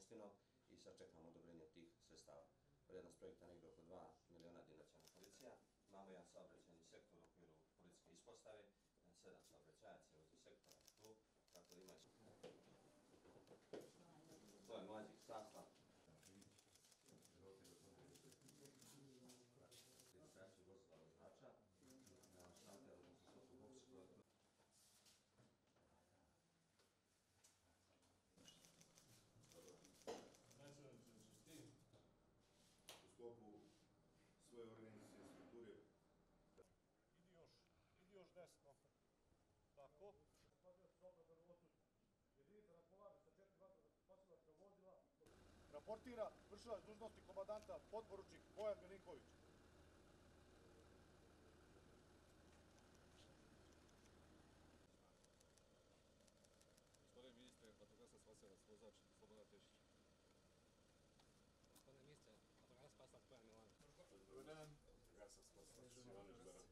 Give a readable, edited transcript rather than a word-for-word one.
Mostinom i sad čekamo odobrenje tih sredstava. Vrijednost projekta negdje oko 2 miliona dinara će na policija. Imamo jedan saobraćajni sektor u okviru policijske ispostave, 7 saobraćajaca u sektora tu, tako da ima... To je mlađih sastav. Registraciju vozila vozača, na šalteru za sotu boksu. U sklopu svoje organizacije strukture. Idi još desno. Tako. Jedinica raspolaže sa 4 spasilačka vozila. Raportira vršilac dužnosti komandanta podporučnik Bojan Milinković. Gospodine ministre, vatrogasna spasilac vozač Slobodan Tešić. Gospodine ministre, vatrogasna spasilac Bojan Milanović. Dobar dan, vatrogasna spasilac Ivanović Beran.